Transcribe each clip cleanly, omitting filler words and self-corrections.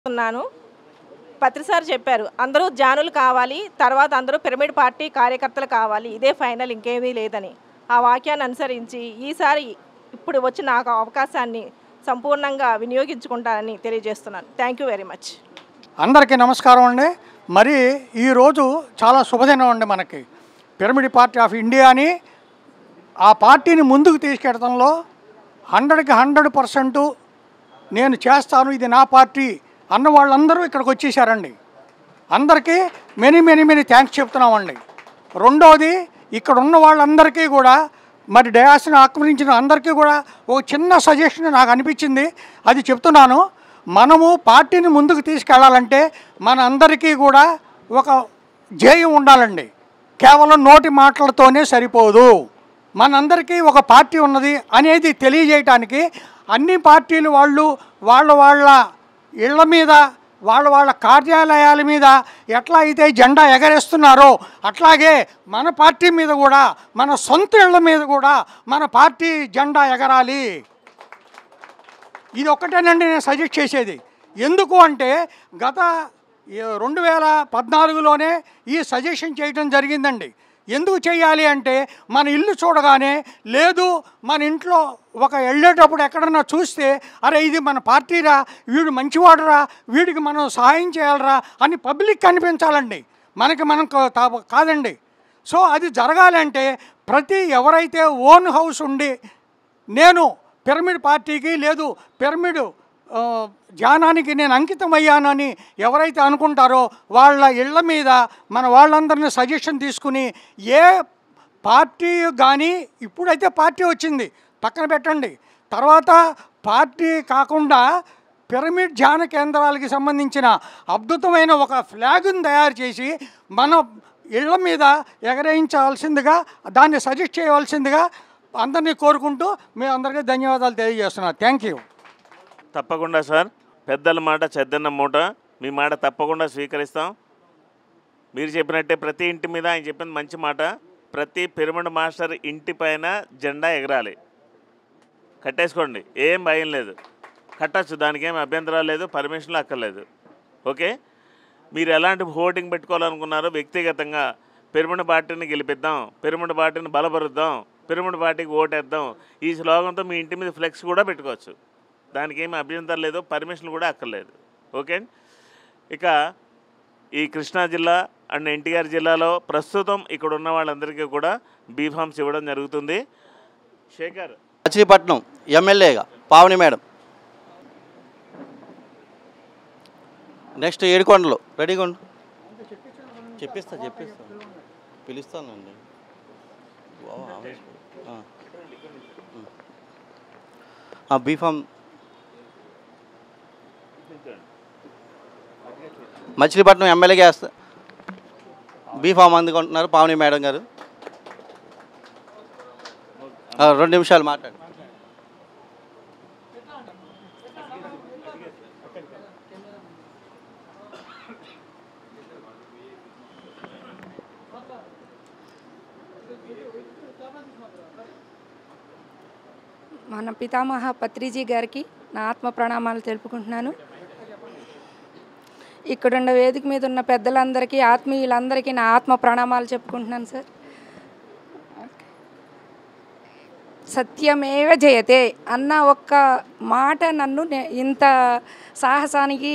ఉన్నాను. పత్రి సార్ చెప్పారు. అందరూ జానులు కావాలి. తర్వాత అందరూ పిరమిడ్ పార్టీ కార్యకర్తలు కావాలి. ఇదే ఫైనల్ ఇంకేమీ లేదని. ఆ వాక్యాన్ని అనుసరించి ఈసారి ఇప్పుడు వచ్చి నాకు అవకాశాన్ని సంపూర్ణంగా వినియోగించుకుంటానని తెలియజేస్తున్నాను. Thank you very much. అందరికీ నమస్కారం అండి. మరి ఈరోజు చాలా శుభదినం అండి. మనకి పిరమిడ్ పార్టీ ఆఫ్ ఇండియాని ఆ పార్టీని ముందుకు తీసుకెళ్లడంలో 100కి 100% నేను చేస్తాను, ఇది నా పార్టీ అన్న వాళ్ళందరూ ఇక్కడికి వచ్చేసారండి. అందరికీ మెనీ థ్యాంక్స్ చెప్తున్నామండి. రెండోది, ఇక్కడ ఉన్న వాళ్ళందరికీ కూడా మరి డయాస్ని ఆక్రమించిన అందరికీ కూడా ఒక చిన్న సజెషన్ నాకు అనిపించింది, అది చెప్తున్నాను. మనము పార్టీని ముందుకు తీసుకెళ్లాలంటే మన అందరికీ కూడా ఒక ధ్యేయం ఉండాలండి. కేవలం నోటి మాటలతోనే సరిపోదు. మనందరికీ ఒక పార్టీ ఉన్నది అనేది తెలియజేయటానికి అన్ని పార్టీలు వాళ్ళు వాళ్ళ ఇళ్ల మీద వాళ్ళ కార్యాలయాల మీద ఎట్లా అయితే జెండా ఎగరేస్తున్నారో అట్లాగే మన పార్టీ మీద కూడా, మన సొంత ఇళ్ల మీద కూడా మన పార్టీ జెండా ఎగరాలి. ఇది ఒక్కటేనండి నేను సజెస్ట్ చేసేది. ఎందుకు అంటే గత 2014లోనే ఈ సజెషన్ చేయడం జరిగిందండి. ఎందుకు చేయాలి అంటే మన ఇల్లు చూడగానే, లేదు మన ఇంట్లో ఒక వెళ్ళేటప్పుడు ఎక్కడన్నా చూస్తే, అరే ఇది మన పార్టీరా, వీడు మంచివాడురా, వీడికి మనం సహాయం చేయాలరా అని పబ్లిక్ కనిపించాలండి. మనం కాదండి. సో అది జరగాలంటే ఎవరైతే ఓన్ హౌస్ ఉండి నేను పిరమిడ్ పార్టీకి లేదు పిరమిడ్ ధ్యానానికి నేను అంకితం అయ్యానని ఎవరైతే అనుకుంటారో వాళ్ళ ఇళ్ల మీద మన వాళ్ళందరినీ సజెషన్ తీసుకుని, ఏ పార్టీ కానీ ఇప్పుడైతే పార్టీ వచ్చింది పక్కన పెట్టండి, తర్వాత పార్టీ కాకుండా పిరమిడ్ ధ్యాన కేంద్రాలకి సంబంధించిన అద్భుతమైన ఒక ఫ్లాగ్ని తయారు చేసి మన ఇళ్ల మీద ఎగరేయించాల్సిందిగా, దాన్ని సజెస్ట్ చేయవలసిందిగా అందరినీ కోరుకుంటూ మీ అందరికీ ధన్యవాదాలు తెలియజేస్తున్నాను. Thank you. తప్పకుండా సార్, పెద్దల మాట చెద్దన్న మూట, మీ మాట తప్పకుండా స్వీకరిస్తాం. మీరు చెప్పినట్టే ప్రతి ఇంటి మీద ఆయన చెప్పిన మంచి మాట, ప్రతి పిరమిడ్ మాస్టర్ ఇంటి పైన జెండా ఎగరాలి. కట్టేసుకోండి, ఏం భయం లేదు, కట్టచ్చు, దానికి ఏం అభ్యంతరాలు లేదు, పర్మిషన్లు అక్కర్లేదు. ఓకే, మీరు ఎలాంటి హోర్డింగ్ పెట్టుకోవాలనుకున్నారో వ్యక్తిగతంగా పిరమిడ్ పార్టీని గెలిపిద్దాం, పిరమిడ్ పార్టీని బలపరుద్దాం, పిరమిడ్ పార్టీకి ఓటేద్దాం, ఈ స్లోగన్తో మీ ఇంటి మీద ఫ్లెక్స్ కూడా పెట్టుకోవచ్చు. దానికి ఏమి అభ్యంతరం లేదు, పర్మిషన్లు కూడా అక్కర్లేదు. ఓకే, ఇక ఈ కృష్ణా జిల్లా అండ్ ఎన్టీఆర్ జిల్లాలో ప్రస్తుతం ఇక్కడ ఉన్న వాళ్ళందరికీ కూడా బీఫామ్స్ ఇవ్వడం జరుగుతుంది. శేఖర్, మచిలీపట్నం ఎమ్మెల్యేగా పావని మేడం, నెక్స్ట్ ఏడుకొండలు రెడీగా ఉండు, చెప్పిస్తా పిలుస్తానండి. బీఫామ్ మచిలీపట్నం ఎమ్మెల్యేగా వేస్తా బీఫామ్ అందుకుంటున్నారు పావని మేడం గారు. 2 నిమిషాలు మాట్లాడు. మన పితామహ పత్రిజీ గారికి నా ఆత్మ ప్రణామాలు తెలుపుకుంటున్నాను. ఇక్కడున్న వేదిక మీద ఉన్న పెద్దలందరికీ, ఆత్మీయులందరికీ నా ఆత్మ ప్రణామాలు చెప్పుకుంటున్నాను సార్. సత్యమేవ జయతే అన్న ఒక్క మాట నన్ను ఇంత సాహసానికి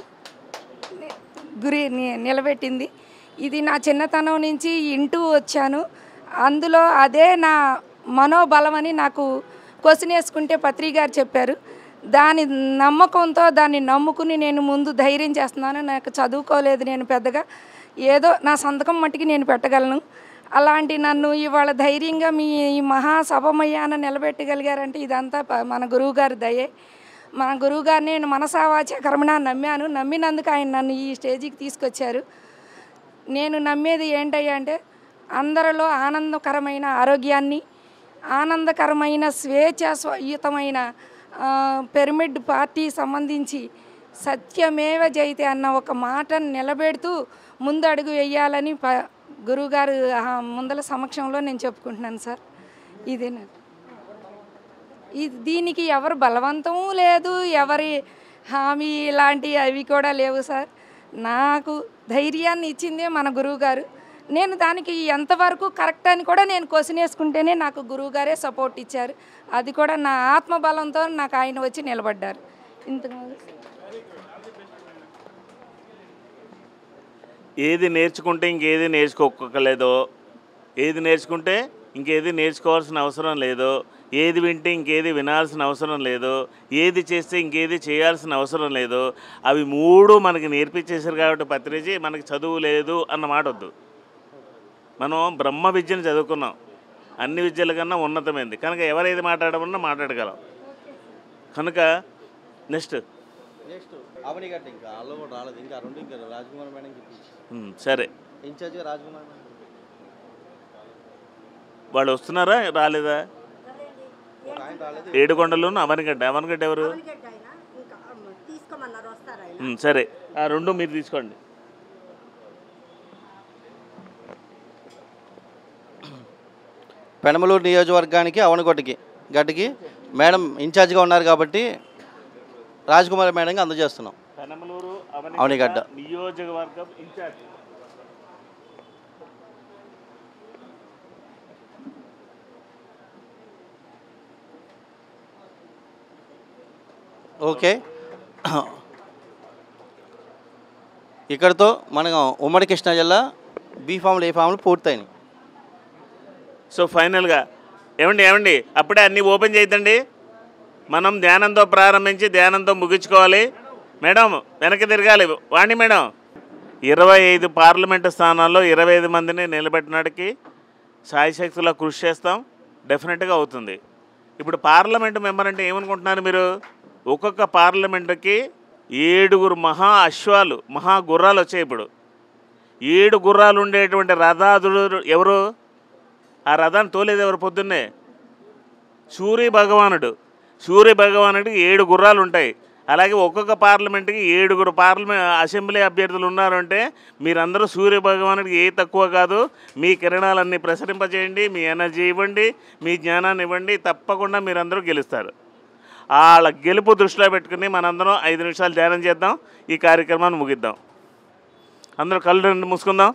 నిలబెట్టింది. ఇది నా చిన్నతనం నుంచి వింటూ వచ్చాను. అందులో అదే నా మనోబలమని నాకు క్వశ్చన్ వేసుకుంటే పత్రి గారు చెప్పారు. దాని నమ్మకంతో దాన్ని నమ్ముకుని నేను ముందు ధైర్యం చేస్తున్నాను. నాకు చదువుకోలేదు నేను పెద్దగా, ఏదో నా సంతకం మట్టికి నేను పెట్టగలను. అలాంటి నన్ను ఇవాళ ధైర్యంగా మీ ఈ మహాసభమయ్యాన నిలబెట్టగలిగారంటే ఇదంతా మన గురువుగారి దయే. మన గురువుగారిని నేను మనసావాచ కర్మణ నమ్మాను. నమ్మినందుకు ఆయన నన్ను ఈ స్టేజికి తీసుకొచ్చారు. నేను నమ్మేది ఏంటయ్యా అంటే అందరిలో ఆనందకరమైన ఆరోగ్యాన్ని, ఆనందకరమైన స్వేచ్ఛాయుతమైన పిరమిడ్ పార్టీ సంబంధించి సత్యమేవ జయతే అన్న ఒక మాటను నిలబెడుతూ ముందు అడుగు వేయాలని గురువుగారు ముందల సమక్షంలో నేను చెప్పుకుంటున్నాను సార్. ఇదే నాకు దీనికి ఎవరు బలవంతము లేదు, ఎవరి హామీ ఇలాంటివి అవి కూడా లేవు సార్. నాకు ధైర్యాన్ని ఇచ్చిందే మన గురువుగారు. నేను దానికి ఎంతవరకు కరెక్ట్ అని కూడా నేను క్వశ్చన్ వేసుకుంటేనే నాకు గురువుగారే సపోర్ట్ ఇచ్చారు. అది కూడా నా ఆత్మబలంతో నాకు ఆయన వచ్చి నిలబడ్డారు. ఇంతకు ఏది నేర్చుకుంటే ఇంకేది నేర్చుకోలేదో, ఏది నేర్చుకుంటే ఇంకేది నేర్చుకోవాల్సిన అవసరం లేదో, ఏది వింటే ఇంకేది వినాల్సిన అవసరం లేదో, ఏది చేస్తే ఇంకేది చేయాల్సిన అవసరం లేదో, అవి మూడు మనకి నేర్పించేశారు కాబట్టి పత్రిజీ మనకి చదువు లేదు అన్న మాట వద్దు. మనం బ్రహ్మ విద్యను చదువుకున్నాం, అన్ని విద్యల కన్నా ఉన్నతమైంది కనుక ఎవరేది మాట్లాడమన్నా మాట్లాడగలం. కనుక నెక్స్ట్ అవనిగడ్డ ఇంకా వాళ్ళు కూడా రాలేదు, ఇంకా రెండు ఇంకా రాజకుమార్ మేడం సరే ఇన్ఛార్జ్గా రాజకుమార్ మేడం వాళ్ళు వస్తున్నారా రాలేదా? ఏడుకొండలోను అవనిగడ్డ. అవనిగడ్డ ఎవరు? సరే ఆ రెండు మీరు తీసుకోండి. పెనమలూరు నియోజకవర్గానికి గడ్డకి మేడం ఇన్ఛార్జ్గా ఉన్నారు కాబట్టి రాజకుమారి మేడంకి అందజేస్తున్నాం. పెనమలూరు అవనిగడ్డ నియోజకవర్గం ఇన్ఛార్జ్. ఓకే, ఇక్కడితో మన ఉమ్మడి కృష్ణా జిల్లా బీ ఫామ్లు ఏ ఫామ్లు పూర్తయినాయి. సో ఫైనల్గా ఏమండి అప్పుడే అన్నీ ఓపెన్ చేయొద్దండి. మనం ధ్యానంతో ప్రారంభించి ధ్యానంతో ముగించుకోవాలి. మేడం వెనక్కి తిరగాలి. వాణి మేడం 25 పార్లమెంటు స్థానాల్లో 25 మందిని నిలబెట్టినాడికి సాయశక్తులా కృషి చేస్తాం. డెఫినెట్గా అవుతుంది. ఇప్పుడు పార్లమెంటు మెంబర్ అంటే ఏమనుకుంటున్నారు మీరు? ఒక్కొక్క పార్లమెంటుకి 7 మహా అశ్వాలు, మహా గుర్రాలు వచ్చాయి. ఇప్పుడు 7 గుర్రాలు ఉండేటువంటి రథాదుడు ఎవరు? ఆ రథాన్ని తోలేది ఎవరు? పొద్దున్నే సూర్య భగవానుడికి 7 గుర్రాలు ఉంటాయి. అలాగే ఒక్కొక్క పార్లమెంట్కి 7 అసెంబ్లీ అభ్యర్థులు ఉన్నారంటే మీరందరూ సూర్య భగవానుడికి ఏ తక్కువ కాదు. మీ కిరణాలన్నీ ప్రసరింపజేయండి, మీ ఎనర్జీ ఇవ్వండి, మీ జ్ఞానాన్ని ఇవ్వండి. తప్పకుండా మీరందరూ గెలుస్తారు. వాళ్ళ గెలుపు దృష్టిలో పెట్టుకుని మనందరం 5 నిమిషాలు ధ్యానం చేద్దాం. ఈ కార్యక్రమాన్ని ముగిద్దాం. అందరూ కళ్ళు రెండు మూసుకుందాం.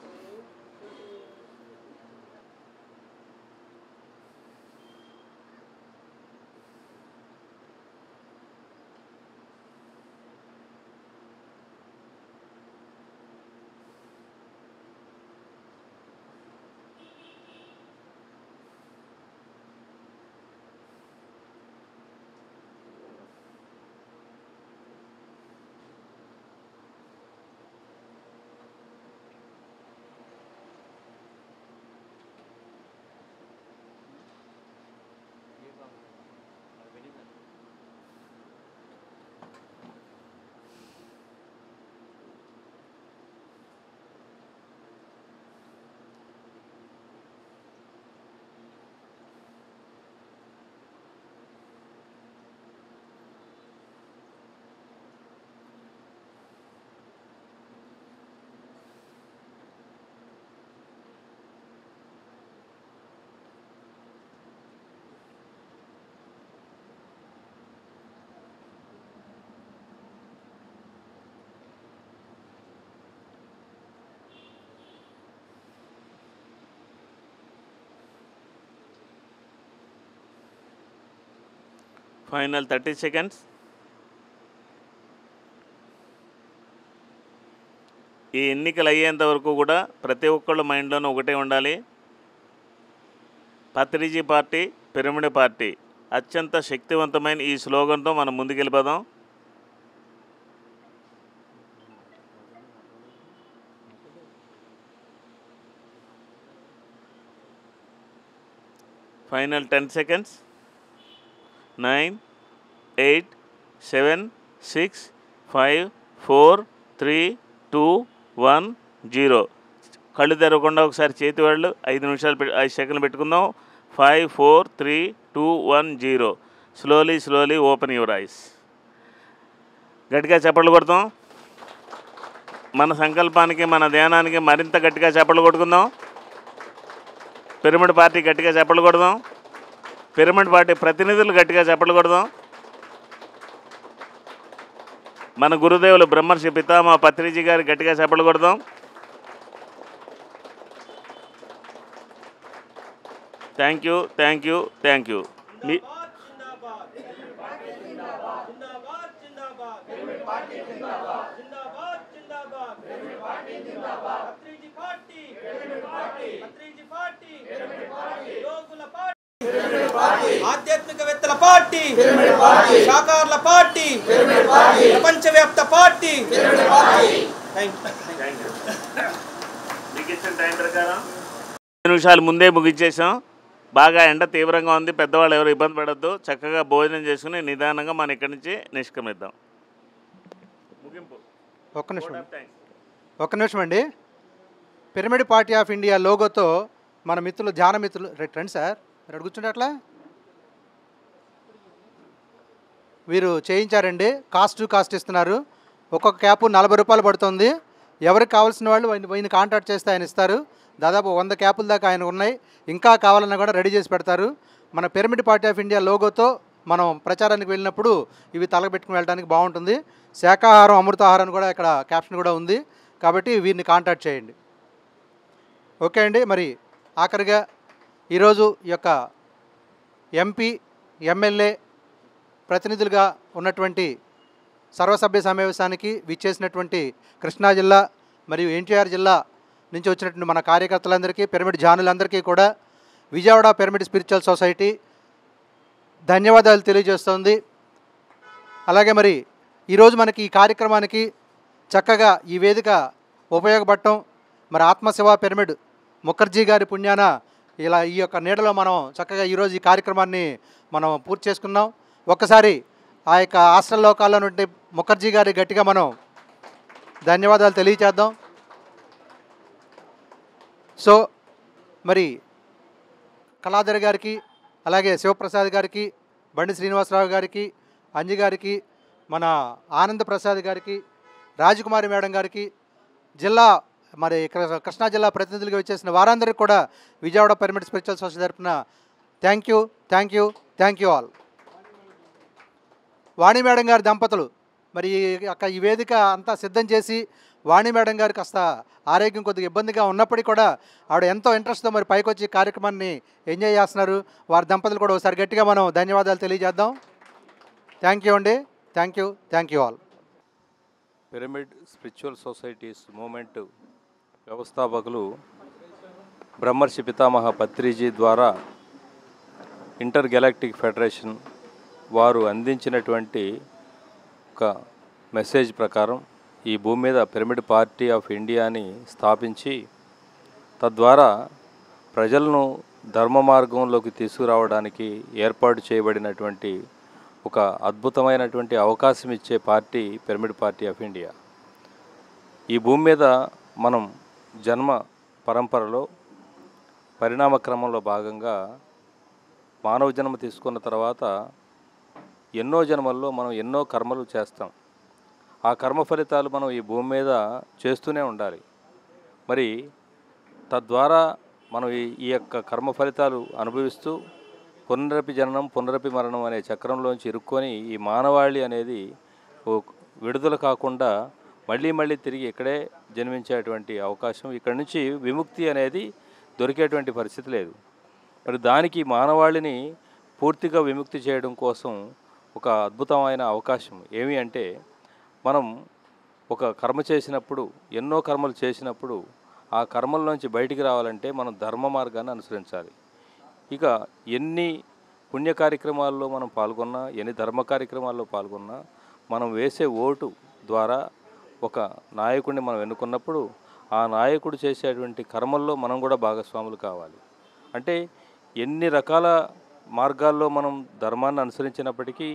Final 30 seconds. ఈ ఎన్నికలు అయ్యేంత వరకు కూడా ప్రతి ఒక్కళ్ళ మైండ్లోనూ ఒకటే ఉండాలి. పత్రిజీ పార్టీ, పిరమిడ్ పార్టీ అత్యంత శక్తివంతమైన ఈ స్లోగన్తో మనం ముందుకెళ్ళిపోదాం. Final 10 seconds. 9, 8, 7, 6, 5, 4, 3, 2, 1, 0. కళ్ళు తెరవకుండా ఒకసారి చేతి వాళ్ళు 5 నిమిషాలు 5 సెకండ్లు పెట్టుకుందాం. 5, 4, 3, 2, 1, 0. Slowly open your eyes. గట్టిగా చప్పట్లు కొడతాం. మన సంకల్పానికి, మన ధ్యానానికి మరింత గట్టిగా చప్పట్లు కొట్టుకుందాం. పిరమిడ్ పార్టీ గట్టిగా చప్పట్లు కొడదాం. పిరమిడ్ పార్టీ ప్రతినిధులు గట్టిగా చప్పట్లు కొడదాం. మన గురుదేవులు బ్రహ్మర్షి పితామహ పత్రిజీ గారి గట్టిగా చప్పట్లు కొడదాం. Thank you, thank you, thank you. మీ ఆధ్యాత్మికవేత్తల పార్టీ, శాకార్ల పార్టీ, ప్రపంచవ్యాప్త పార్టీ. మీకు ఇచ్చిన టైం ప్రకారం 5 నిమిషాలు ముందే ముగించేసాం. బాగా ఎండ తీవ్రంగా ఉంది, పెద్దవాళ్ళు ఎవరు ఇబ్బంది పడద్దు. చక్కగా భోజనం చేసుకుని నిదానంగా మనం ఇక్కడి నుంచి నిష్క్రమిద్దాం. ముగింపు. ఒక్క నిమిషం అండి. పిరమిడ్ పార్టీ ఆఫ్ ఇండియా లోగోతో మన మిత్రులు ధ్యాన మిత్రులు రండి సార్, మీరు కూర్చుంటే అట్లా వీరు చేయించారండి. కాస్ట్ టు కాస్ట్ ఇస్తున్నారు. ఒక్కొక్క క్యాపు 40 రూపాయలు పడుతుంది. ఎవరికి కావాల్సిన వాళ్ళు ఆయన కాంటాక్ట్ చేస్తే ఆయన ఇస్తారు. దాదాపు 100 క్యాపుల దాకా ఆయన ఉన్నాయి. ఇంకా కావాలన్నా కూడా రెడీ చేసి పెడతారు. మన పిరమిడ్ పార్టీ ఆఫ్ ఇండియా లోగోతో మనం ప్రచారానికి వెళ్ళినప్పుడు ఇవి తలపెట్టుకుని వెళ్ళడానికి బాగుంటుంది. శాకాహారం అమృతాహారం కూడా ఇక్కడ క్యాప్షన్ కూడా ఉంది. కాబట్టి వీరిని కాంటాక్ట్ చేయండి. ఓకే అండి. మరి ఆఖరిగా ఈరోజు ఈ యొక్క ఎంపీ ఎమ్మెల్యే ప్రతినిధులుగా ఉన్నటువంటి సర్వసభ్య సమావేశానికి విచ్చేసినటువంటి కృష్ణా జిల్లా మరియు ఎన్టీఆర్ జిల్లా నుంచి వచ్చినటువంటి మన కార్యకర్తలందరికీ, పిరమిడ్ జానులందరికీ కూడా విజయవాడ పిరమిడ్ స్పిరిచువల్ సొసైటీ ధన్యవాదాలు తెలియజేస్తుంది. అలాగే మరి ఈరోజు మనకి ఈ కార్యక్రమానికి చక్కగా ఈ వేదిక ఉపయోగపడటం మరి ఆత్మశివ పిరమిడ్ ముఖర్జీ గారి పుణ్యాన ఇలా ఈ యొక్క నీడలో మనం చక్కగా ఈరోజు ఈ కార్యక్రమాన్ని మనం పూర్తి చేసుకున్నాం. ఒక్కసారి ఆ యొక్క హాస్టల్ లోకాల్లో నుండి ముఖర్జీ గారి గట్టిగా మనం ధన్యవాదాలు తెలియచేద్దాం. సో మరి కళాధర్ గారికి, అలాగే శివప్రసాద్ గారికి, బండి శ్రీనివాసరావు గారికి, అంజి గారికి, మన ఆనంద్ ప్రసాద్ గారికి, రాజకుమారి మేడం గారికి, జిల్లా మరి కృష్ణా జిల్లా ప్రతినిధులుగా వచ్చేసిన వారందరికీ కూడా విజయవాడ పిరమిడ్ స్పిరిచువల్ సొసైటీ తరఫున thank you, thank you, thank you all. Vani madam గారి దంపతులు మరి ఈ వేదిక అంతా సిద్ధం చేసి, వాణి మేడం గారు కాస్త ఆరోగ్యం కొద్దిగా ఇబ్బందిగా ఉన్నప్పటికీ కూడా ఆవిడ ఎంతో ఇంట్రెస్ట్తో మరి పైకి వచ్చి కార్యక్రమాన్ని ఎంజాయ్ చేస్తున్నారు. వారి దంపతులు కూడా ఒకసారి గట్టిగా మనం ధన్యవాదాలు తెలియజేద్దాం. థ్యాంక్ యూ అండి. Thank you, thank you all. Pyramid spiritual societies movement వ్యవస్థాపకులు బ్రహ్మర్షి పితామహ పత్రిజీ ద్వారా ఇంటర్ గెలాక్టిక్ ఫెడరేషన్ వారు అందించినటువంటి ఒక మెసేజ్ ప్రకారం ఈ భూమి మీద పిరమిడ్ పార్టీ ఆఫ్ ఇండియాని స్థాపించి తద్వారా ప్రజలను ధర్మ మార్గంలోకి తీసుకురావడానికి ఏర్పాటు చేయబడినటువంటి ఒక అద్భుతమైనటువంటి అవకాశం ఇచ్చే party pyramid party of India. ఈ భూమి మీద మనం జన్మ పరంపరలో పరిణామ క్రమంలో భాగంగా మానవ జన్మ తీసుకున్న తర్వాత ఎన్నో జన్మల్లో మనం ఎన్నో కర్మలు చేస్తాం. ఆ కర్మ ఫలితాలు మనం ఈ భూమి మీద చేస్తూనే ఉండాలి. మరి తద్వారా మనం ఈ యొక్క కర్మ ఫలితాలు అనుభవిస్తూ పునరపి జననం పునరపి మరణం అనే చక్రంలోంచి ఇరుక్కొని ఈ మానవాళి అనేది విడుదల కాకుండా మళ్ళీ తిరిగి ఇక్కడే జన్మించేటువంటి అవకాశం, ఇక్కడి నుంచి విముక్తి అనేది దొరికేటువంటి పరిస్థితి లేదు. మరి దానికి మానవాళిని పూర్తిగా విముక్తి చేయడం కోసం ఒక అద్భుతమైన అవకాశం ఏమి అంటే, మనం ఒక కర్మ చేసినప్పుడు, ఎన్నో కర్మలు చేసినప్పుడు ఆ కర్మల్లోంచి బయటికి రావాలంటే మనం ధర్మ మార్గాన్ని అనుసరించాలి. ఇక ఎన్ని పుణ్య కార్యక్రమాల్లో మనం పాల్గొన్నా, ఎన్ని ధర్మ కార్యక్రమాల్లో పాల్గొన్నా, మనం వేసే ఓటు ద్వారా ఒక నాయకుడిని మనం ఎన్నుకున్నప్పుడు ఆ నాయకుడు చేసేటువంటి కర్మల్లో మనం కూడా భాగస్వాములు కావాలి. అంటే ఎన్ని రకాల మార్గాల్లో మనం ధర్మాన్ని అనుసరించినప్పటికీ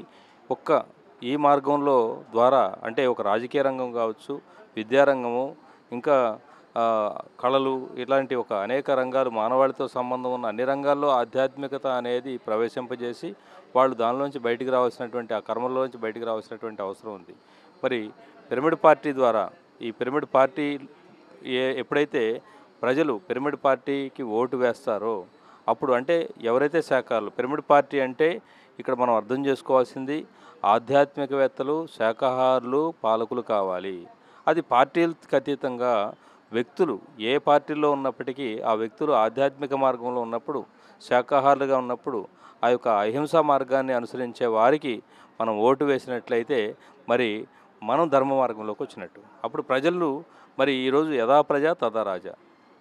ఈ మార్గంలో ద్వారా, అంటే ఒక రాజకీయ రంగం కావచ్చు, విద్యారంగము, ఇంకా కళలు, ఇలాంటి ఒక అనేక రంగాలు, మానవాళితో సంబంధం ఉన్న అన్ని రంగాల్లో ఆధ్యాత్మికత అనేది ప్రవేశింపజేసి వాళ్ళు దానిలోంచి బయటికి రావాల్సినటువంటి, ఆ కర్మల్లోంచి బయటికి రావాల్సినటువంటి అవసరం ఉంది. మరి పిరమిడ్ పార్టీ ద్వారా, ఈ పిరమిడ్ పార్టీ ఎప్పుడైతే ప్రజలు పిరమిడ్ పార్టీకి ఓటు వేస్తారో అప్పుడు, అంటే ఎవరైతే శాఖలు, పిరమిడ్ పార్టీ అంటే ఇక్కడ మనం అర్థం చేసుకోవాల్సింది ఆధ్యాత్మికవేత్తలు, శాకాహారులు, పాలకులు కావాలి. అది పార్టీలకు అతీతంగా వ్యక్తులు ఏ పార్టీలో ఉన్నప్పటికీ ఆ వ్యక్తులు ఆధ్యాత్మిక మార్గంలో ఉన్నప్పుడు, శాకాహారులుగా ఉన్నప్పుడు ఆ యొక్క అహింసా మార్గాన్ని అనుసరించే వారికి మనం ఓటు వేసినట్లయితే మరి మనం ధర్మ మార్గంలోకి వచ్చినట్టు. అప్పుడు ప్రజలు మరి ఈరోజు యథా ప్రజా తథా రాజా,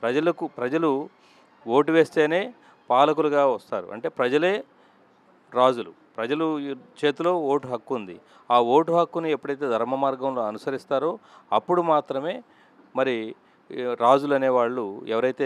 ప్రజలు ఓటు వేస్తేనే పాలకులుగా వస్తారు. అంటే ప్రజలే రాజులు, ప్రజలు చేతిలో ఓటు హక్కు ఉంది. ఆ ఓటు హక్కుని ఎప్పుడైతే ధర్మ మార్గంలో అనుసరిస్తారో అప్పుడు మాత్రమే మరి రాజులు అనేవాళ్ళు ఎవరైతే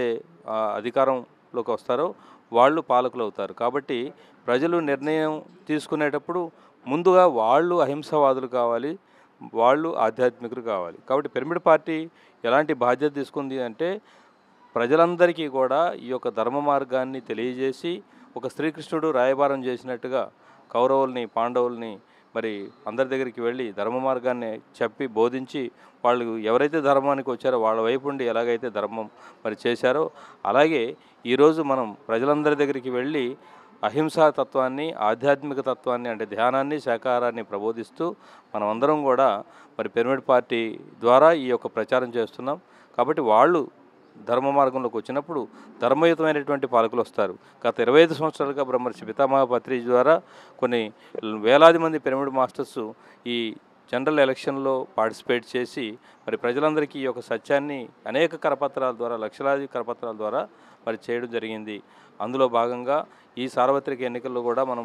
అధికారంలోకి వస్తారో వాళ్ళు పాలకులు అవుతారు. కాబట్టి ప్రజలు నిర్ణయం తీసుకునేటప్పుడు ముందుగా వాళ్ళు అహింసావాదులు కావాలి, వాళ్ళు ఆధ్యాత్మికులు కావాలి. కాబట్టి పిరమిడ్ పార్టీ ఎలాంటి బాధ్యత తీసుకుంది అంటే ప్రజలందరికీ కూడా ఈ యొక్క ధర్మ మార్గాన్ని తెలియజేసి ఒక శ్రీకృష్ణుడు రాయబారం చేసినట్టుగా కౌరవుల్ని, పాండవుల్ని మరి అందరి దగ్గరికి వెళ్ళి ధర్మ మార్గాన్ని చెప్పి బోధించి వాళ్ళు ఎవరైతే ధర్మానికి వచ్చారో వాళ్ళ వైపు ఉండి ఎలాగైతే ధర్మం మరి చేశారో అలాగే ఈరోజు మనం ప్రజలందరి దగ్గరికి వెళ్ళి అహింసా తత్వాన్ని, ఆధ్యాత్మిక తత్వాన్ని అంటే ధ్యానాన్ని, శాకాహారాన్ని ప్రబోధిస్తూ మనం అందరం కూడా మరి పిరమిడ్ పార్టీ ద్వారా ఈ యొక్క ప్రచారం చేస్తున్నాం. కాబట్టి వాళ్ళు ధర్మ మార్గంలోకి వచ్చినప్పుడు ధర్మయుతమైనటువంటి పాలకులు వస్తారు. గత 25 సంవత్సరాలుగా బ్రహ్మర్షి పితామహ పత్రిజీ ద్వారా కొన్ని వేలాది మంది పిరమిడ్ మాస్టర్స్ ఈ జనరల్ ఎలక్షన్లో పార్టిసిపేట్ చేసి మరి ప్రజలందరికీ ఈ యొక్క సత్యాన్ని అనేక కరపత్రాల ద్వారా, లక్షలాది కరపత్రాల ద్వారా మరి చేయడం జరిగింది. అందులో భాగంగా ఈ సార్వత్రిక ఎన్నికల్లో కూడా మనం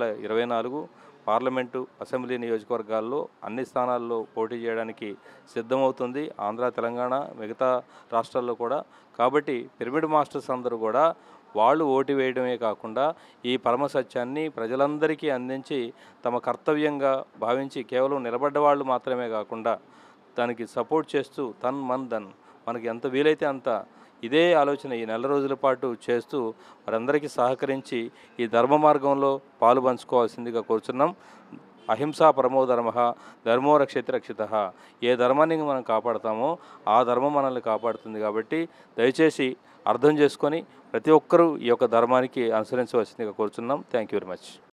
2024 పార్లమెంటు, అసెంబ్లీ నియోజకవర్గాల్లో అన్ని స్థానాల్లో పోటీ చేయడానికి సిద్ధమవుతుంది. ఆంధ్ర, తెలంగాణ, మిగతా రాష్ట్రాల్లో కూడా. కాబట్టి పిరమిడ్ మాస్టర్స్ అందరూ కూడా వాళ్ళు ఓటు వేయడమే కాకుండా ఈ పరమ సత్యాన్ని ప్రజలందరికీ అందించి తమ కర్తవ్యంగా భావించి కేవలం నిలబడ్డ వాళ్ళు మాత్రమే కాకుండా దానికి సపోర్ట్ చేస్తూ తన్ మన్ ధన్ మనకి ఎంత వీలైతే అంత ఇదే ఆలోచన ఈ నెల రోజుల పాటు చేస్తూ వారందరికీ సహకరించి ఈ ధర్మ మార్గంలో పాలు పంచుకోవాల్సిందిగా కోరుచున్నాం. అహింసా పరమో ధర్మ, ధర్మో రక్షతి రక్షిత. ఏ ధర్మాన్ని మనం కాపాడుతామో ఆ ధర్మం మనల్ని కాపాడుతుంది. కాబట్టి దయచేసి అర్థం చేసుకొని ప్రతి ఒక్కరూ ఈ యొక్క ధర్మానికి అనుసరించవలసిందిగా కోరుచున్నాం. Thank you very much.